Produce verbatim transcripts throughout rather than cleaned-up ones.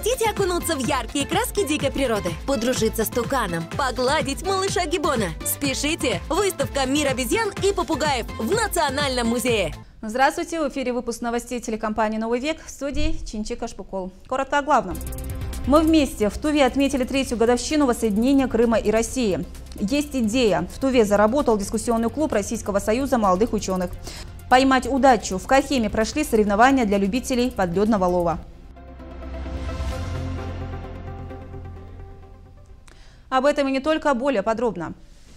Хотите окунуться в яркие краски дикой природы? Подружиться с туканом? Погладить малыша Гиббона? Спешите! Выставка «Мир обезьян и попугаев» в Национальном музее. Здравствуйте! В эфире выпуск новостей телекомпании «Новый век», в студии Чинчик Ашпукол. Коротко о главном. Мы вместе в Туве отметили третью годовщину воссоединения Крыма и России. Есть идея. В Туве заработал дискуссионный клуб Российского союза молодых ученых. Поймать удачу. В Кахеме прошли соревнования для любителей подледного лова. Об этом и не только, более подробно.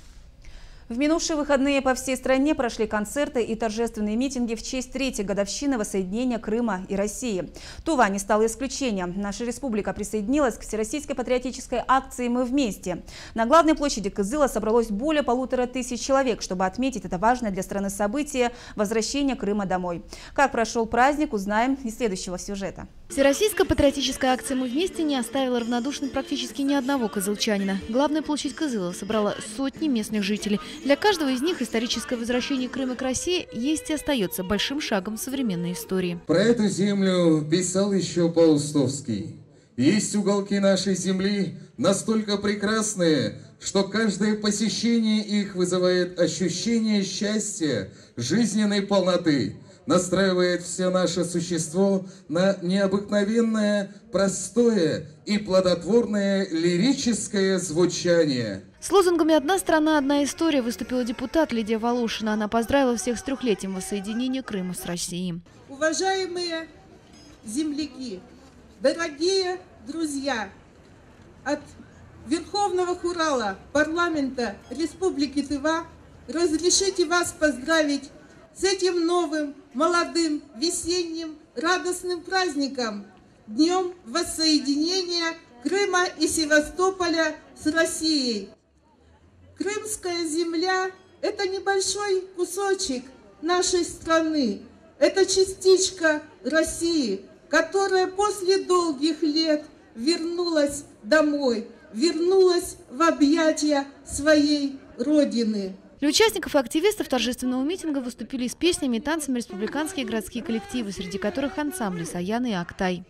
В минувшие выходные по всей стране прошли концерты и торжественные митинги в честь третьей годовщины воссоединения Крыма и России. Тува не стала исключением. Наша республика присоединилась к всероссийской патриотической акции «Мы вместе». На главной площади Кызыла собралось более полутора тысяч человек, чтобы отметить это важное для страны событие – возвращение Крыма домой. Как прошел праздник, узнаем из следующего сюжета. Всероссийская патриотическая акция «Мы вместе» не оставила равнодушным практически ни одного кызылчанина. Главная площадь Кызыла собрала сотни местных жителей. Для каждого из них историческое возвращение Крыма к России есть и остается большим шагом в современной истории. Про эту землю писал еще Паустовский. Есть уголки нашей земли настолько прекрасные, что каждое посещение их вызывает ощущение счастья, жизненной полноты. Настраивает все наше существо на необыкновенное, простое и плодотворное лирическое звучание. С лозунгами «Одна страна, одна история» выступила депутат Лидия Волошина. Она поздравила всех с трехлетием воссоединения Крыма с Россией. Уважаемые земляки, дорогие друзья, от Верховного Хурала парламента Республики Тыва разрешите вас поздравить с этим новым, молодым, весенним, радостным праздником, Днем воссоединения Крыма и Севастополя с Россией. Крымская земля – это небольшой кусочек нашей страны, это частичка России, которая после долгих лет вернулась домой, вернулась в объятия своей родины. Для участников и активистов торжественного митинга выступили с песнями и танцами республиканские и городские коллективы, среди которых ансамбли «Саяны» и «Актай».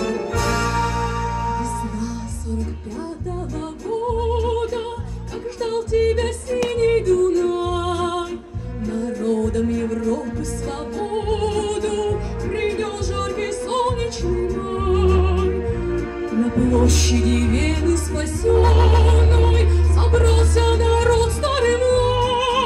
Весна сорок пятого года, как ждал тебя синий Дунай, народом Европы свободу принес жаркий солнечный май. На площади Вены спасенной собрался народ старый млад.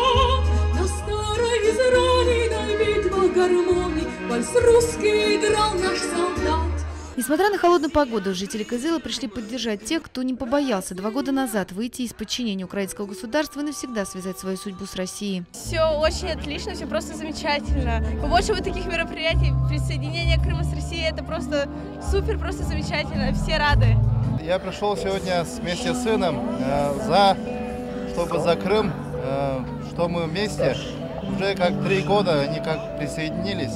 Вальс русский играл наш солдат. Несмотря на холодную погоду, жители Кызыла пришли поддержать тех, кто не побоялся два года назад выйти из подчинения украинского государства и навсегда связать свою судьбу с Россией. Все очень отлично, все просто замечательно. Побольше вот таких мероприятий, присоединение Крыма с Россией, это просто супер, просто замечательно, все рады. Я пришел сегодня вместе с сыном э, за, чтобы за Крым, э, что мы вместе. Уже как три года они как присоединились.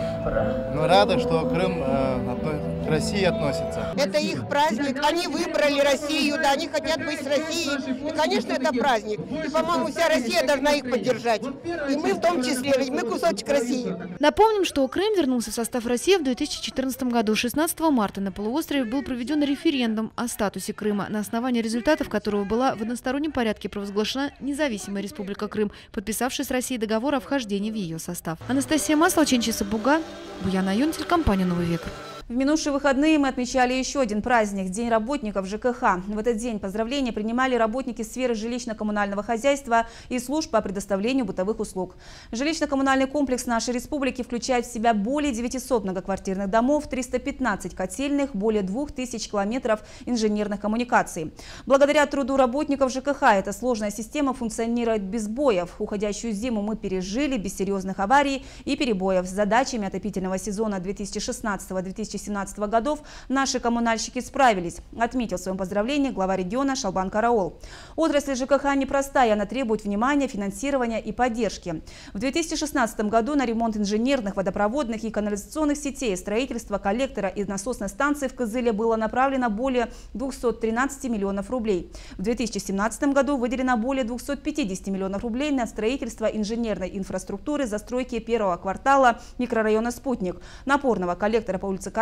Мы рады, что Крым э, к России относится. Это их праздник. Они выбрали Россию, да, они хотят быть с Россией. И, конечно, это праздник. И, по-моему, вся Россия должна их поддержать. И мы в том числе, ведь мы кусочек России. Напомним, что Крым вернулся в состав России в две тысячи четырнадцатом году. шестнадцатого марта на полуострове был проведен референдум о статусе Крыма, на основании результатов которого была в одностороннем порядке провозглашена независимая Республика Крым, подписавшая с Россией договор о вхождении в ее состав. Анастасия Маслова, Чинчиса Буга, Буяна Юн, телекомпания «Новый век». В минувшие выходные мы отмечали еще один праздник – День работников ЖКХ. В этот день поздравления принимали работники сферы жилищно-коммунального хозяйства и служб по предоставлению бытовых услуг. Жилищно-коммунальный комплекс нашей республики включает в себя более девятисот многоквартирных домов, триста пятнадцать котельных, более двух тысяч километров инженерных коммуникаций. Благодаря труду работников ЖКХ эта сложная система функционирует без боев. Уходящую зиму мы пережили без серьезных аварий и перебоев. С задачами отопительного сезона две тысячи шестнадцатого — две тысячи семнадцатого годов наши коммунальщики справились, отметил в своем поздравлении глава региона Шалбан Караол. Отрасль ЖКХ непростая, она требует внимания, финансирования и поддержки. В две тысячи шестнадцатом году на ремонт инженерных, водопроводных и канализационных сетей, строительство коллектора и насосной станции в Кызыле было направлено более двухсот тринадцати миллионов рублей. В две тысячи семнадцатом году выделено более двухсот пятидесяти миллионов рублей на строительство инженерной инфраструктуры застройки первого квартала микрорайона «Спутник», напорного коллектора по улице Кахеме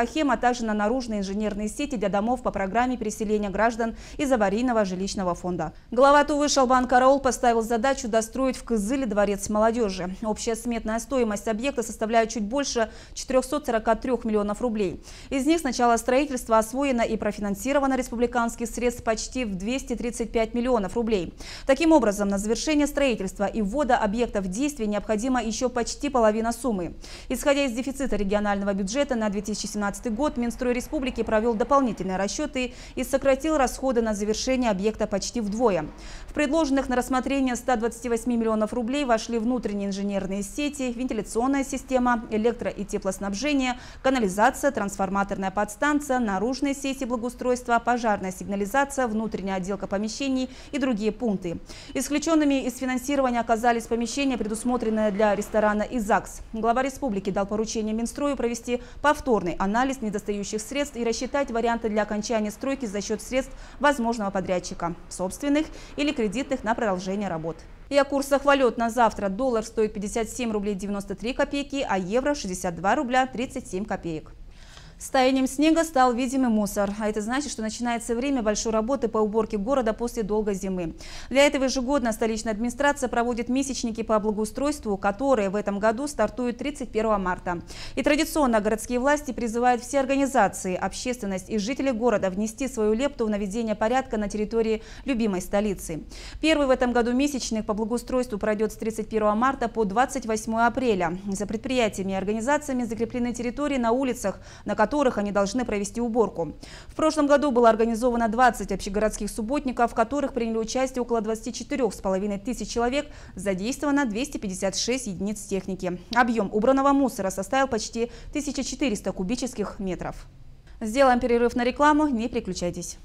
«Энергохем», а также на наружные инженерные сети для домов по программе переселения граждан из аварийного жилищного фонда. Глава Тувы Шалбан Караул поставил задачу достроить в Кызыле дворец молодежи. Общая сметная стоимость объекта составляет чуть больше четырёхсот сорока трёх миллионов рублей. Из них с начала строительства освоено и профинансировано республиканских средств почти в двести тридцать пять миллионов рублей. Таким образом, на завершение строительства и ввода объекта в действие необходимо еще почти половина суммы. Исходя из дефицита регионального бюджета на две тысячи семнадцатый год, Минстрой Республики провел дополнительные расчеты и сократил расходы на завершение объекта почти вдвое. В предложенных на рассмотрение ста двадцати восьми миллионов рублей вошли внутренние инженерные сети, вентиляционная система, электро- и теплоснабжение, канализация, трансформаторная подстанция, наружные сети благоустройства, пожарная сигнализация, внутренняя отделка помещений и другие пункты. Исключенными из финансирования оказались помещения, предусмотренные для ресторана и ЗАГС. Глава республики дал поручение Минстрою провести повторный анализ недостающих средств и рассчитать варианты для окончания стройки за счет средств возможного подрядчика, собственных или кредитных на продолжение работ. И о курсах валют на завтра. Доллар стоит пятьдесят семь рублей девяносто три копейки, а евро шестьдесят два рубля тридцать семь копеек. С таянием снега стал видимый мусор, а это значит, что начинается время большой работы по уборке города после долгой зимы. Для этого ежегодно столичная администрация проводит месячники по благоустройству, которые в этом году стартуют тридцать первого марта. И традиционно городские власти призывают все организации, общественность и жители города внести свою лепту в наведение порядка на территории любимой столицы. Первый в этом году месячник по благоустройству пройдет с тридцать первого марта по двадцать восьмое апреля. За предприятиями и организациями закреплены территории на улицах, на которых которых они должны провести уборку. В прошлом году было организовано двадцать общегородских субботников, в которых приняли участие около двадцати четырёх с половиной тысяч человек, задействовано двести пятьдесят шесть единиц техники. Объем убранного мусора составил почти тысячу четыреста кубических метров. Сделаем перерыв на рекламу, не переключайтесь.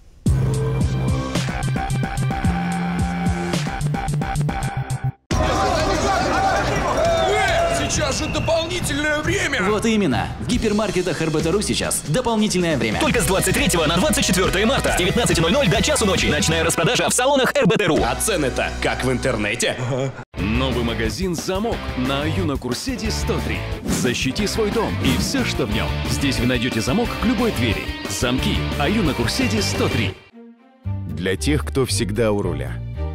Сейчас же дополнительное время! Вот именно. В гипермаркетах эр бэ тэ ру сейчас дополнительное время. Только с двадцать третьего на двадцать четвёртое марта с девятнадцати ноль-ноль до часу ночи. Ночная распродажа в салонах эр бэ тэ ру. А цены-то как в интернете? Ага. Новый магазин «Замок» на Аюна Курседи сто три. Защити свой дом и все, что в нем. Здесь вы найдете замок к любой двери. Замки Аюна Курседи сто три. Для тех, кто всегда у руля.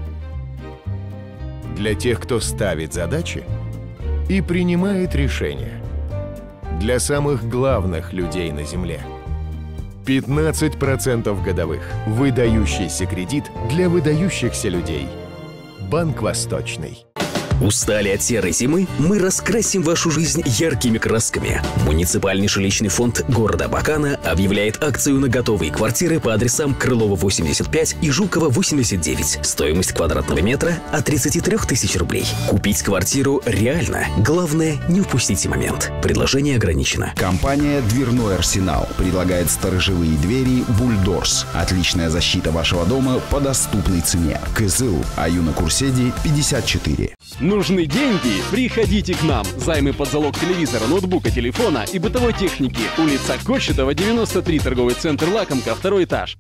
Для тех, кто ставит задачи и принимает решения. Для самых главных людей на Земле. пятнадцать процентов годовых. Выдающийся кредит для выдающихся людей. Банк Восточный. Устали от серой зимы? Мы раскрасим вашу жизнь яркими красками. Муниципальный жилищный фонд города Абакана объявляет акцию на готовые квартиры по адресам Крылова восемьдесят пять и Жукова восемьдесят девять. Стоимость квадратного метра от тридцати трёх тысяч рублей. Купить квартиру реально. Главное, не упустите момент. Предложение ограничено. Компания «Дверной арсенал» предлагает сторожевые двери «Бульдорс». Отличная защита вашего дома по доступной цене. Кызыл, Аюна Курседи, пятьдесят четыре. Нужны деньги? Приходите к нам. Займы под залог телевизора, ноутбука, телефона и бытовой техники. Улица Кочетова, девяносто три, торговый центр «Лакомка», второй этаж.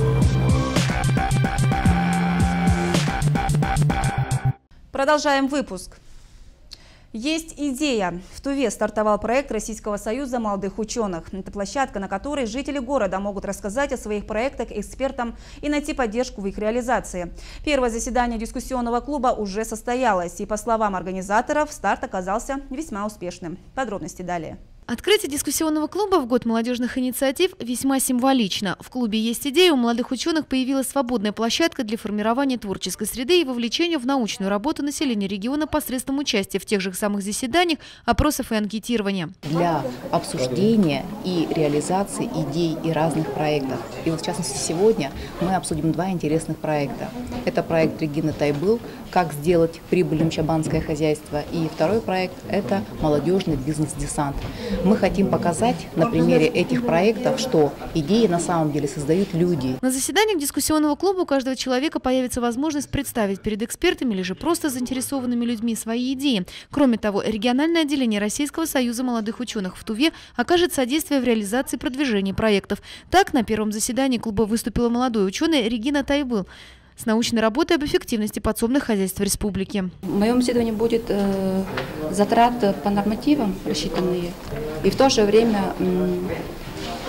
Продолжаем выпуск. Есть идея. В Туве стартовал проект Российского союза молодых ученых. Это площадка, на которой жители города могут рассказать о своих проектах экспертам и найти поддержку в их реализации. Первое заседание дискуссионного клуба уже состоялось, и, по словам организаторов, старт оказался весьма успешным. Подробности далее. Открытие дискуссионного клуба в год молодежных инициатив весьма символично. В клубе «Есть идея» у молодых ученых появилась свободная площадка для формирования творческой среды и вовлечения в научную работу населения региона посредством участия в тех же самых заседаниях, опросов и анкетирования. Для обсуждения и реализации идей и разных проектов. И вот в частности сегодня мы обсудим два интересных проекта. Это проект Регины Тайбыл «Как сделать прибыльным чабанское хозяйство». И второй проект – это молодежный бизнес-десант. Мы хотим показать на примере этих проектов, что идеи на самом деле создают люди. На заседаниях дискуссионного клуба у каждого человека появится возможность представить перед экспертами или же просто заинтересованными людьми свои идеи. Кроме того, региональное отделение Российского союза молодых ученых в Туве окажет содействие в реализации и продвижении проектов. Так, на первом заседании клуба выступила молодой ученый Регина Тайбыл с научной работой об эффективности подсобных хозяйств в республике. В моем исследовании будет э, затрат по нормативам рассчитанные, и в то же время э,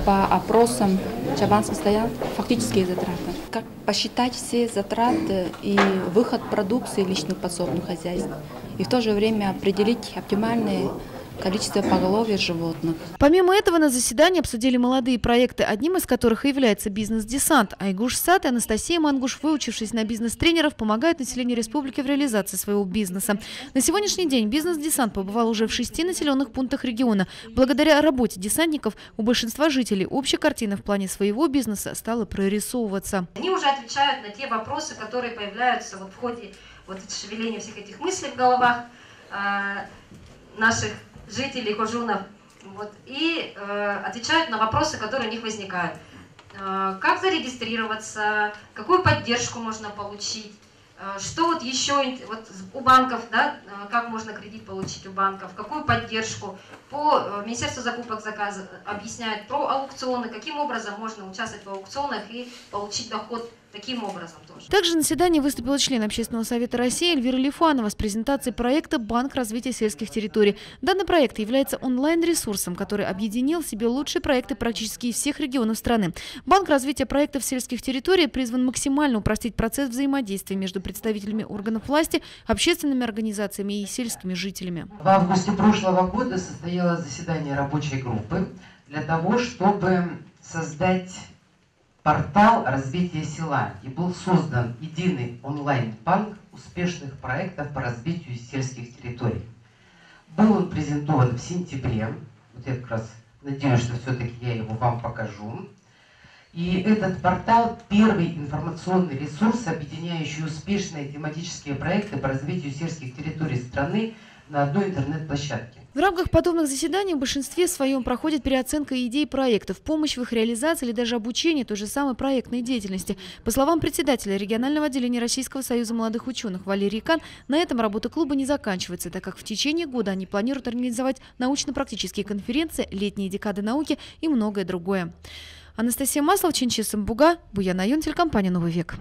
по опросам чабанских стоял фактические затраты. Как посчитать все затраты и выход продукции личных подсобных хозяйств, и в то же время определить оптимальные количество поголовья животных. Помимо этого на заседании обсудили молодые проекты, одним из которых и является «Бизнес-десант». Айгуш Сад и Анастасия Мангуш, выучившись на бизнес-тренеров, помогают населению республики в реализации своего бизнеса. На сегодняшний день «Бизнес-десант» побывал уже в шести населенных пунктах региона. Благодаря работе десантников у большинства жителей общая картина в плане своего бизнеса стала прорисовываться. Они уже отвечают на те вопросы, которые появляются вот в ходе вот шевеления всех этих мыслей в головах э, наших жителей Кожунов, вот, и э, отвечают на вопросы, которые у них возникают. Э, как зарегистрироваться, какую поддержку можно получить, э, что вот еще вот у банков, да, э, как можно кредит получить у банков, какую поддержку. По э, Министерству закупок заказа объясняют про аукционы, каким образом можно участвовать в аукционах и получить доход таким образом тоже. Также на заседании выступила член Общественного совета России Эльвира Лифанова с презентацией проекта «Банк развития сельских территорий». Данный проект является онлайн-ресурсом, который объединил в себе лучшие проекты практически из всех регионов страны. Банк развития проектов сельских территорий призван максимально упростить процесс взаимодействия между представителями органов власти, общественными организациями и сельскими жителями. В августе прошлого года состоялось заседание рабочей группы для того, чтобы создать портал развития села, и был создан единый онлайн-банк успешных проектов по развитию сельских территорий. Был он презентован в сентябре, вот я как раз надеюсь, что все-таки я его вам покажу. И этот портал – первый информационный ресурс, объединяющий успешные тематические проекты по развитию сельских территорий страны на одной интернет-площадке. В рамках подобных заседаний в большинстве своем проходит переоценка идей проектов, помощь в их реализации или даже обучение той же самой проектной деятельности. По словам председателя регионального отделения Российского союза молодых ученых Валерии Кан, на этом работа клуба не заканчивается, так как в течение года они планируют организовать научно-практические конференции, летние декады науки и многое другое. Анастасия Маслов, Чинчи Самбуга, Буян Аюн, телекомпания «Новый век».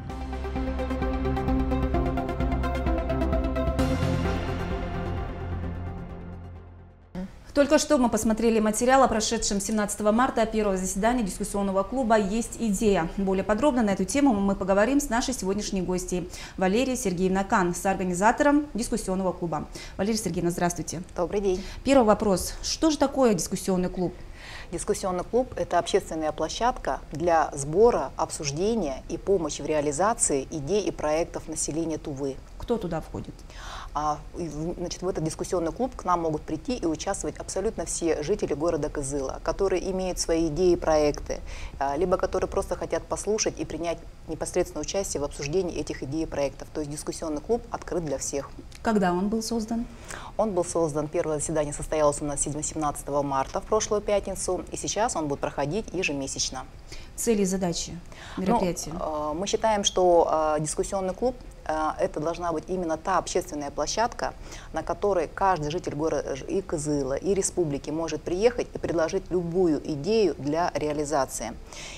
Только что мы посмотрели материал о прошедшем семнадцатого марта первого заседания дискуссионного клуба «Есть идея». Более подробно на эту тему мы поговорим с нашей сегодняшней гостьей Валерией Сергеевной Кан, соорганизатором дискуссионного клуба. Валерия Сергеевна, здравствуйте. Добрый день. Первый вопрос. Что же такое дискуссионный клуб? Дискуссионный клуб – это общественная площадка для сбора, обсуждения и помощи в реализации идей и проектов населения Тувы. Кто туда входит? А, значит, в этот дискуссионный клуб к нам могут прийти и участвовать абсолютно все жители города Кызыла, которые имеют свои идеи и проекты, либо которые просто хотят послушать и принять непосредственное участие в обсуждении этих идей и проектов. То есть дискуссионный клуб открыт для всех. Когда он был создан? Он был создан, первое заседание состоялось у нас семнадцатого марта в прошлую пятницу, и сейчас он будет проходить ежемесячно. Цели и задачи мероприятия? Ну, мы считаем, что дискуссионный клуб это должна быть именно та общественная площадка, на которой каждый житель города и Кызыла, и республики может приехать и предложить любую идею для реализации.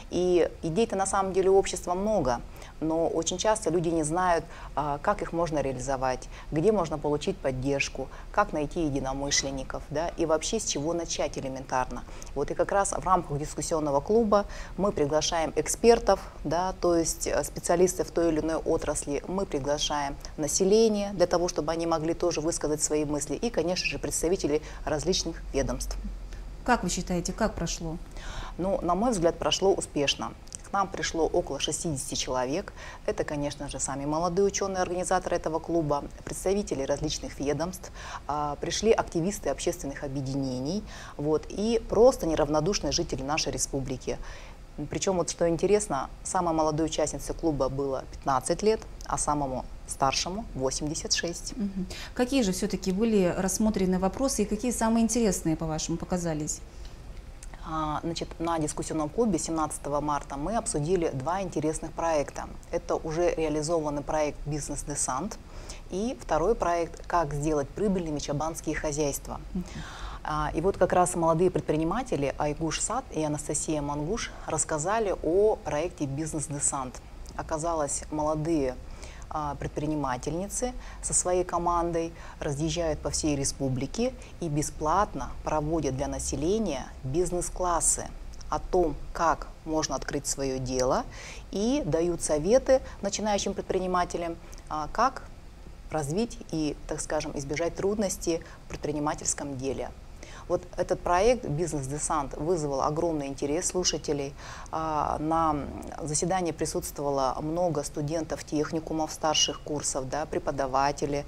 И идей-то на самом деле у общества много, но очень часто люди не знают, как их можно реализовать, где можно получить поддержку, как найти единомышленников, да, и вообще с чего начать элементарно. Вот и как раз в рамках дискуссионного клуба мы приглашаем экспертов, да, то есть специалистов в той или иной отрасли, мы приглашаем население для того, чтобы они могли тоже высказать свои мысли, и, конечно же, представителей различных ведомств. Как вы считаете, как прошло? Ну, на мой взгляд, прошло успешно. К нам пришло около шестидесяти человек. Это, конечно же, сами молодые ученые-организаторы этого клуба, представители различных ведомств, а, пришли активисты общественных объединений, вот, и просто неравнодушные жители нашей республики. Причем, вот что интересно, самой молодой участнице клуба было пятнадцать лет, а самому старшему восемьдесят шесть. Угу. Какие же все-таки были рассмотрены вопросы и какие самые интересные, по-вашему, показались? Значит, на дискуссионном клубе семнадцатого марта мы обсудили два интересных проекта. Это уже реализованный проект «Бизнес-десант» и второй проект «Как сделать прибыльными чабанские хозяйства». Uh-huh. И вот как раз молодые предприниматели Айгуш Сад и Анастасия Мангуш рассказали о проекте «Бизнес-десант». Оказалось, молодые предпринимательницы со своей командой разъезжают по всей республике и бесплатно проводят для населения бизнес-классы о том, как можно открыть свое дело, и дают советы начинающим предпринимателям, как развить и, так скажем, избежать трудностей в предпринимательском деле. Вот этот проект «Бизнес-десант» вызвал огромный интерес слушателей. На заседании присутствовало много студентов техникумов, старших курсов, да, преподаватели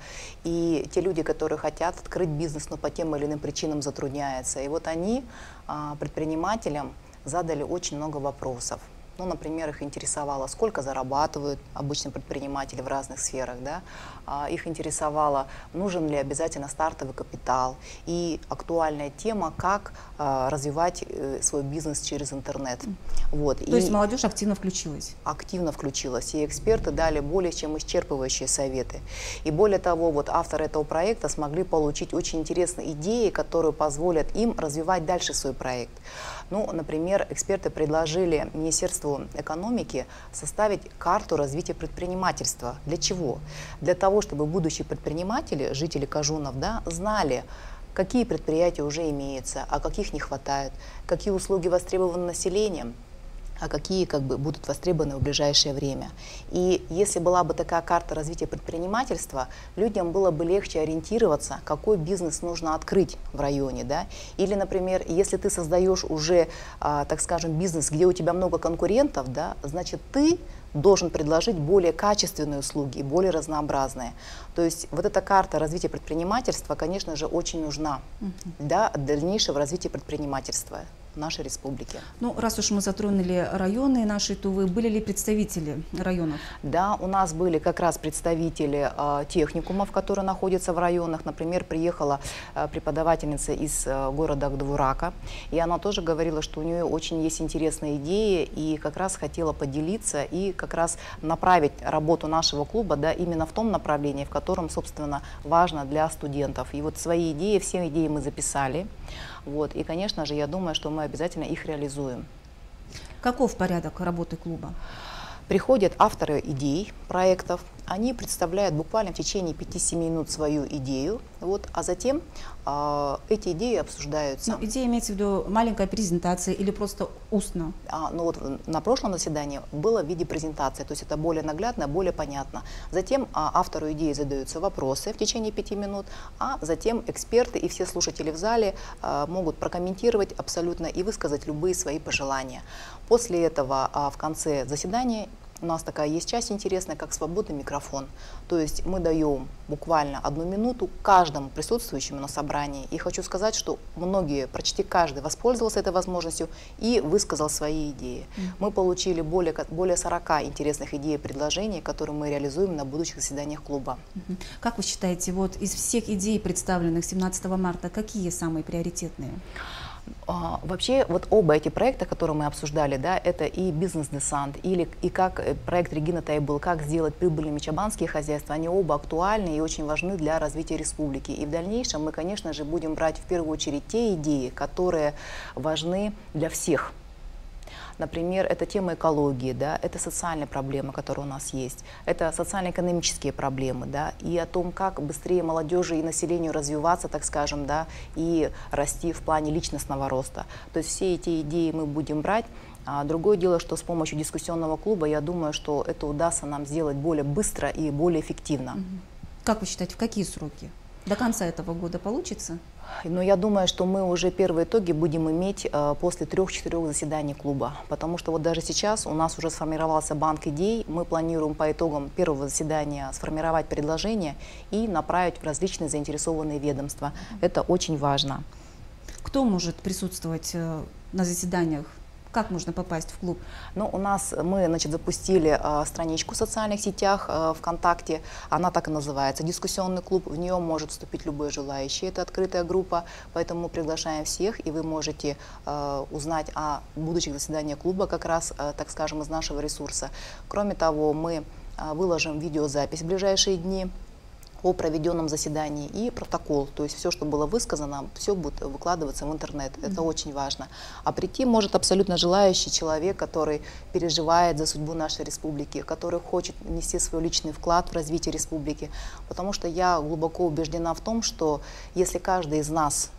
и те люди, которые хотят открыть бизнес, но по тем или иным причинам затрудняются. И вот они предпринимателям задали очень много вопросов. Ну, например, их интересовало, сколько зарабатывают обычные предприниматели в разных сферах, да? а, их интересовало, нужен ли обязательно стартовый капитал, и актуальная тема, как а, развивать э, свой бизнес через интернет. Вот. То и есть молодежь активно включилась? Активно включилась, и эксперты дали более чем исчерпывающие советы. И более того, вот авторы этого проекта смогли получить очень интересные идеи, которые позволят им развивать дальше свой проект. Ну, например, эксперты предложили Министерству экономики составить карту развития предпринимательства. Для чего? Для того, чтобы будущие предприниматели, жители Кожунов, да, знали, какие предприятия уже имеются, а каких не хватает, какие услуги востребованы населением, а какие как бы будут востребованы в ближайшее время. И если была бы такая карта развития предпринимательства, людям было бы легче ориентироваться, какой бизнес нужно открыть в районе. Да? Или, например, если ты создаешь уже, а, так скажем, бизнес, где у тебя много конкурентов, да, значит, ты должен предложить более качественные услуги, более разнообразные. То есть вот эта карта развития предпринимательства, конечно же, очень нужна uh-huh. для дальнейшего развития предпринимательства в нашей республике. Ну, раз уж мы затронули районы нашей Тувы, были ли представители районов? Да, у нас были как раз представители э, техникумов, которые находятся в районах. Например, приехала э, преподавательница из э, города Агдавурака, и она тоже говорила, что у нее очень есть интересные идеи, и как раз хотела поделиться и как раз направить работу нашего клуба, да, именно в том направлении, в котором, собственно, важно для студентов. И вот свои идеи, все идеи мы записали. Вот, и, конечно же, я думаю, что мы обязательно их реализуем. Каков порядок работы клуба? Приходят авторы идей, проектов, они представляют буквально в течение пяти-семи минут свою идею, вот, а затем э, эти идеи обсуждаются. Но идея имеется в виду маленькая презентация или просто устно? А, ну вот на прошлом заседании было в виде презентации, то есть это более наглядно, более понятно. Затем а, автору идеи задаются вопросы в течение пяти минут, а затем эксперты и все слушатели в зале а, могут прокомментировать абсолютно и высказать любые свои пожелания. После этого а, в конце заседания у нас такая есть часть интересная, как свободный микрофон. То есть мы даем буквально одну минуту каждому присутствующему на собрании. И хочу сказать, что многие, почти каждый воспользовался этой возможностью и высказал свои идеи. Mm-hmm. Мы получили более, более сорока интересных идей и предложений, которые мы реализуем на будущих заседаниях клуба. Mm-hmm. Как вы считаете, вот из всех идей, представленных семнадцатого марта, какие самые приоритетные? А, вообще, вот оба эти проекта, которые мы обсуждали, да, это и «Бизнес-десант», или и как проект Регины Тайбыл, как сделать прибыльными чабанские хозяйства, они оба актуальны и очень важны для развития республики. И в дальнейшем мы, конечно же, будем брать в первую очередь те идеи, которые важны для всех. Например, это тема экологии, да, это социальные проблемы, которые у нас есть, это социально-экономические проблемы, да, и о том, как быстрее молодежи и населению развиваться, так скажем, да, и расти в плане личностного роста. То есть все эти идеи мы будем брать. А другое дело, что с помощью дискуссионного клуба, я думаю, что это удастся нам сделать более быстро и более эффективно. Как вы считаете, в какие сроки? До конца этого года получится? Но я думаю, что мы уже первые итоги будем иметь э, после трех-четырех заседаний клуба, потому что вот даже сейчас у нас уже сформировался банк идей, мы планируем по итогам первого заседания сформировать предложения и направить в различные заинтересованные ведомства. Это очень важно. Кто может присутствовать э, на заседаниях? Как можно попасть в клуб? Ну, у нас мы, значит, запустили э, страничку в социальных сетях э, ВКонтакте. Она так и называется «Дискуссионный клуб». В нее может вступить любой желающий. Это открытая группа, поэтому мы приглашаем всех, и вы можете э, узнать о будущих заседаниях клуба как раз, э, так скажем, из нашего ресурса. Кроме того, мы э, выложим видеозапись в ближайшие дни о проведенном заседании и протокол, то есть все, что было высказано, все будет выкладываться в интернет. Это mm-hmm. очень важно. А прийти может абсолютно желающий человек, который переживает за судьбу нашей республики, который хочет внести свой личный вклад в развитие республики. Потому что я глубоко убеждена в том, что если каждый из нас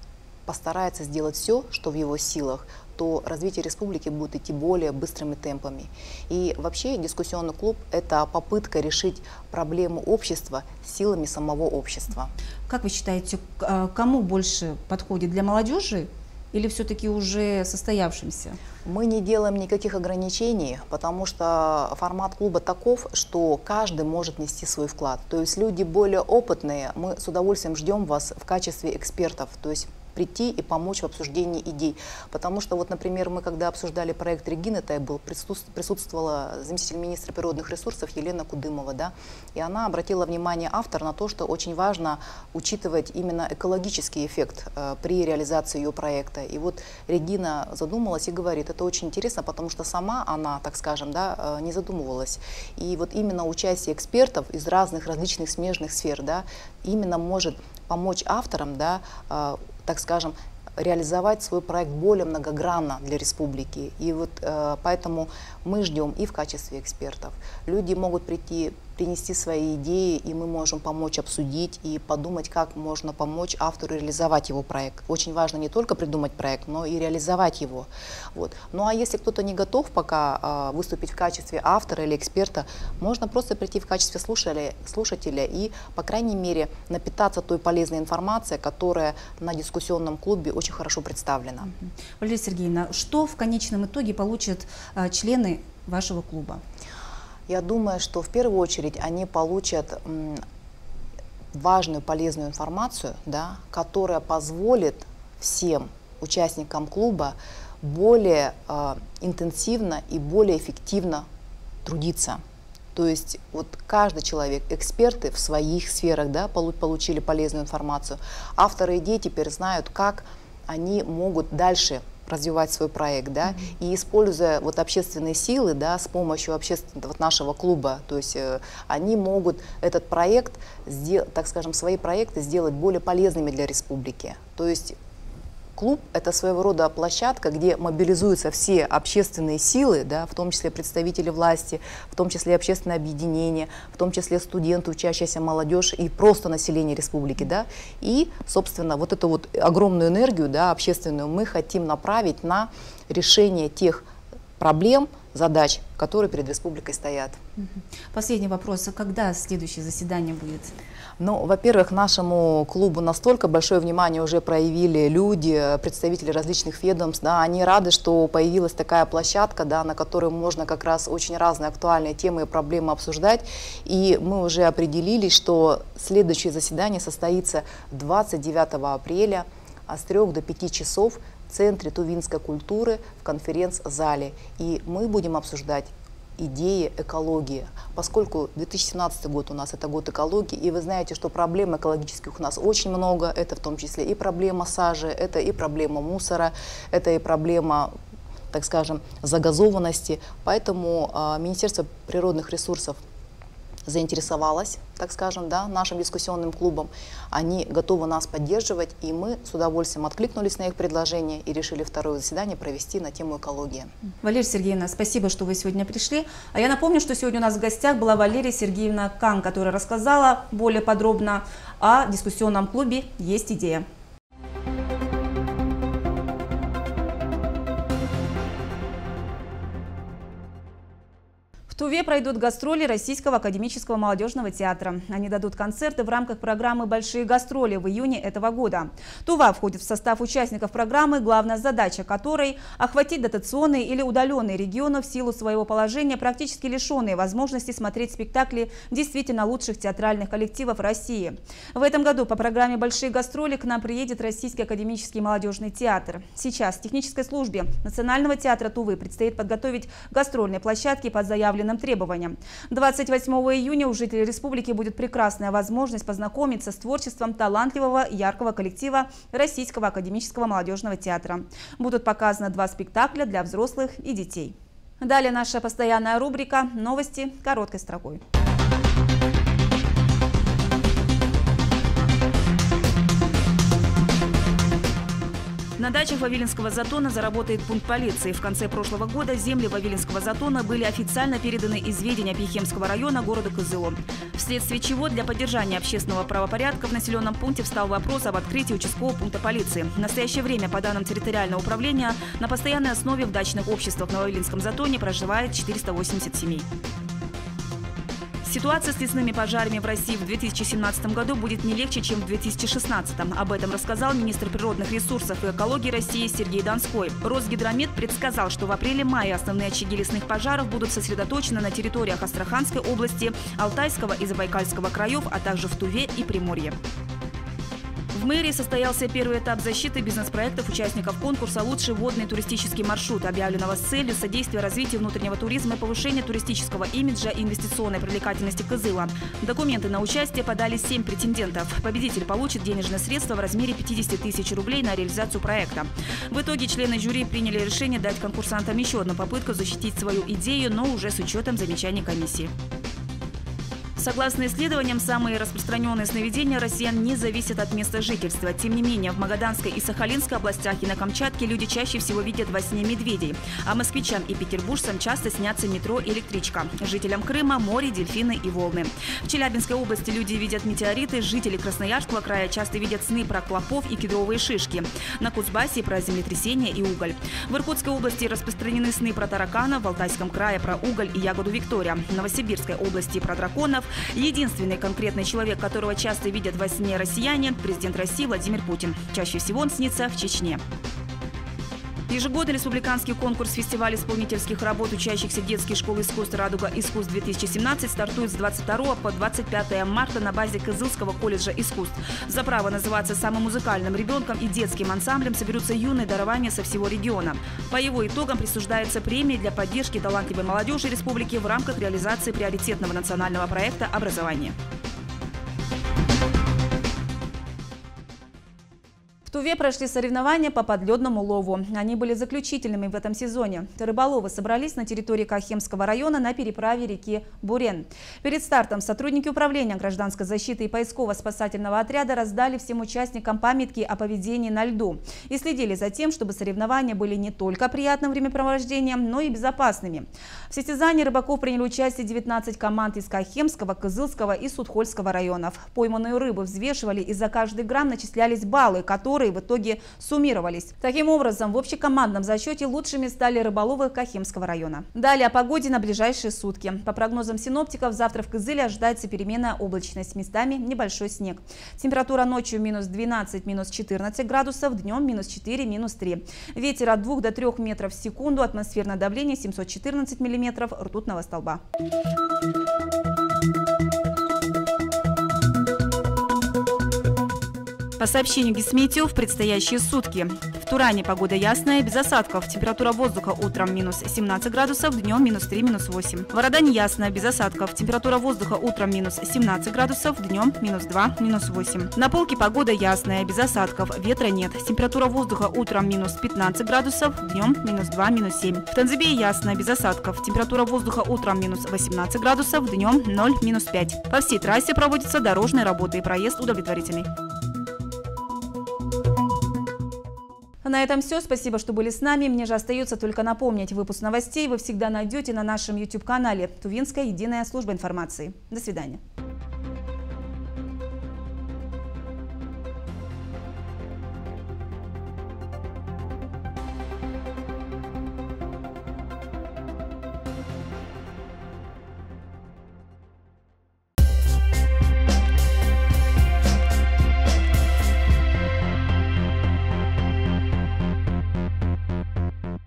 постарается сделать все, что в его силах, то развитие республики будет идти более быстрыми темпами. И вообще дискуссионный клуб – это попытка решить проблему общества силами самого общества. Как вы считаете, кому больше подходит, для молодежи или все-таки уже состоявшимся? Мы не делаем никаких ограничений, потому что формат клуба таков, что каждый может нести свой вклад. То есть люди более опытные, мы с удовольствием ждем вас в качестве экспертов, то есть прийти и помочь в обсуждении идей. Потому что, вот, например, мы когда обсуждали проект Регины Тайбыл, присутствовала заместитель министра природных ресурсов Елена Кудымова, да, и она обратила внимание автора на то, что очень важно учитывать именно экологический эффект э, при реализации ее проекта. И вот Регина задумалась и говорит, это очень интересно, потому что сама она, так скажем, да, э, не задумывалась. И вот именно участие экспертов из разных различных смежных сфер, да, именно может помочь авторам, да, э, так скажем, реализовать свой проект более многогранно для республики. И вот э, поэтому мы ждем и в качестве экспертов. Люди могут прийти, принести свои идеи, и мы можем помочь обсудить и подумать, как можно помочь автору реализовать его проект. Очень важно не только придумать проект, но и реализовать его. Вот. Ну а если кто-то не готов пока э, выступить в качестве автора или эксперта, можно просто прийти в качестве слушателя, слушателя и, по крайней мере, напитаться той полезной информацией, которая на дискуссионном клубе очень хорошо представлена. Валерия Сергеевна, что в конечном итоге получат э, члены вашего клуба? Я думаю, что в первую очередь они получат м, важную, полезную информацию, да, которая позволит всем участникам клуба более э, интенсивно и более эффективно трудиться. То есть вот каждый человек, эксперты в своих сферах, да, получили полезную информацию. Авторы идей теперь знают, как они могут дальше развивать свой проект, да, mm-hmm. и используя вот общественные силы, да, с помощью общественного вот нашего клуба, то есть э, они могут этот проект, сделать, так скажем, свои проекты сделать более полезными для республики. То есть клуб – это своего рода площадка, где мобилизуются все общественные силы, да, в том числе представители власти, в том числе общественные объединения, в том числе студенты, учащаяся молодежь и просто население республики. Да, и, собственно, вот эту вот огромную энергию, да, общественную мы хотим направить на решение тех проблем, задач, которые перед республикой стоят. Последний вопрос. А когда следующее заседание будет? Ну, во-первых, нашему клубу настолько большое внимание уже проявили люди, представители различных ведомств, да, они рады, что появилась такая площадка, да, на которой можно как раз очень разные актуальные темы и проблемы обсуждать, и мы уже определились, что следующее заседание состоится двадцать девятого апреля с трёх до пяти часов в Центре тувинской культуры в конференц-зале, и мы будем обсуждать идеи экологии, поскольку две тысячи семнадцатый год у нас это год экологии, и вы знаете, что проблем экологических у нас очень много, это в том числе и проблема сажи, это и проблема мусора, это и проблема, так скажем, загазованности, поэтому э, Министерство природных ресурсов заинтересовалась, так скажем, да, нашим дискуссионным клубом. Они готовы нас поддерживать, и мы с удовольствием откликнулись на их предложение и решили второе заседание провести на тему экологии. Валерия Сергеевна, спасибо, что вы сегодня пришли. А я напомню, что сегодня у нас в гостях была Валерия Сергеевна Кан, которая рассказала более подробно о дискуссионном клубе «Есть идея». В Туве пройдут гастроли Российского академического молодежного театра. Они дадут концерты в рамках программы «Большие гастроли» в июне этого года. Тува входит в состав участников программы, главная задача которой – охватить дотационные или удаленные регионы в силу своего положения, практически лишенные возможности смотреть спектакли действительно лучших театральных коллективов России. В этом году по программе «Большие гастроли» к нам приедет Российский академический молодежный театр. Сейчас в технической службе Национального театра Тувы предстоит подготовить гастрольные площадки под заявленным требованиям. двадцать восьмого июня у жителей республики будет прекрасная возможность познакомиться с творчеством талантливого яркого коллектива Российского академического молодежного театра. Будут показаны два спектакля для взрослых и детей. Далее наша постоянная рубрика «Новости короткой строкой». На дачах Вавилинского затона заработает пункт полиции. В конце прошлого года земли Вавилинского затона были официально переданы из ведения Пихемского района города Кызылу. Вследствие чего для поддержания общественного правопорядка в населенном пункте встал вопрос об открытии участкового пункта полиции. В настоящее время, по данным территориального управления, на постоянной основе в дачных обществах на Вавилинском затоне проживает четыреста восемьдесят семей. Ситуация с лесными пожарами в России в две тысячи семнадцатом году будет не легче, чем в две тысячи шестнадцатом. Об этом рассказал министр природных ресурсов и экологии России Сергей Донской. Росгидромет предсказал, что в апреле-мае основные очаги лесных пожаров будут сосредоточены на территориях Астраханской области, Алтайского и Забайкальского краев, а также в Туве и Приморье. В мэрии состоялся первый этап защиты бизнес-проектов участников конкурса «Лучший водный туристический маршрут», объявленного с целью содействия развитию внутреннего туризма и повышения туристического имиджа и инвестиционной привлекательности Кызыла. Документы на участие подали семь претендентов. Победитель получит денежные средства в размере пятидесяти тысяч рублей на реализацию проекта. В итоге члены жюри приняли решение дать конкурсантам еще одну попытку защитить свою идею, но уже с учетом замечаний комиссии. Согласно исследованиям, самые распространенные сновидения россиян не зависят от места жительства. Тем не менее, в Магаданской и Сахалинской областях и на Камчатке люди чаще всего видят во сне медведей. А москвичам и петербуржцам часто снятся метро и электричка. Жителям Крыма – море, дельфины и волны. В Челябинской области люди видят метеориты, жители Красноярского края часто видят сны про клопов и кедровые шишки. На Кузбассе – про землетрясение и уголь. В Иркутской области распространены сны про таракана, в Алтайском крае – про уголь и ягоду Виктория. В Новосибирской области – про драконов. Единственный конкретный человек, которого часто видят во сне россияне – президент России Владимир Путин. Чаще всего он снится в Чечне. Ежегодный республиканский конкурс фестиваля исполнительских работ учащихся детских школ искусств «Радуга искусств-две тысячи семнадцать» стартует с двадцать второго по двадцать пятое марта на базе Кызылского колледжа искусств. За право называться самым музыкальным ребенком и детским ансамблем соберутся юные дарования со всего региона. По его итогам присуждается премия для поддержки талантливой молодежи республики в рамках реализации приоритетного национального проекта «Образование». В Туве прошли соревнования по подледному лову. Они были заключительными в этом сезоне. Рыболовы собрались на территории Кахемского района на переправе реки Бурен. Перед стартом сотрудники управления гражданской защиты и поисково-спасательного отряда раздали всем участникам памятки о поведении на льду и следили за тем, чтобы соревнования были не только приятным времяпровождением, но и безопасными. В состязании рыбаков приняли участие девятнадцать команд из Кахемского, Кызылского и Судхольского районов. Пойманную рыбу взвешивали и за каждый грамм начислялись баллы, которые в итоге суммировались. Таким образом, в общекомандном зачете лучшими стали рыболовы Кахемского района. Далее о погоде на ближайшие сутки. По прогнозам синоптиков, завтра в Кызыле ожидается переменная облачность, местами небольшой снег. Температура ночью минус двенадцать, минус четырнадцать градусов, днем минус четыре, минус три. Ветер от двух до трёх метров в секунду, атмосферное давление семьсот четырнадцать миллиметров ртутного столба. По сообщению Гисметео в предстоящие сутки. В Туране погода ясная, без осадков. Температура воздуха утром минус семнадцать градусов, днем минус три, минус восемь. В Арадане ясно, без осадков. Температура воздуха утром минус семнадцать градусов, днем минус два, минус восемь. На Полке погода ясная, без осадков. Ветра нет. Температура воздуха утром минус пятнадцать градусов, днем минус два, минус семь. В Танзибе ясно, без осадков. Температура воздуха утром минус восемнадцать градусов, днем ноль, минус пять. По всей трассе проводятся дорожные работы и проезд удовлетворительный. На этом все. Спасибо, что были с нами. Мне же остается только напомнить, выпуск новостей вы всегда найдете на нашем YouTube-канале «Тувинская единая служба информации». До свидания.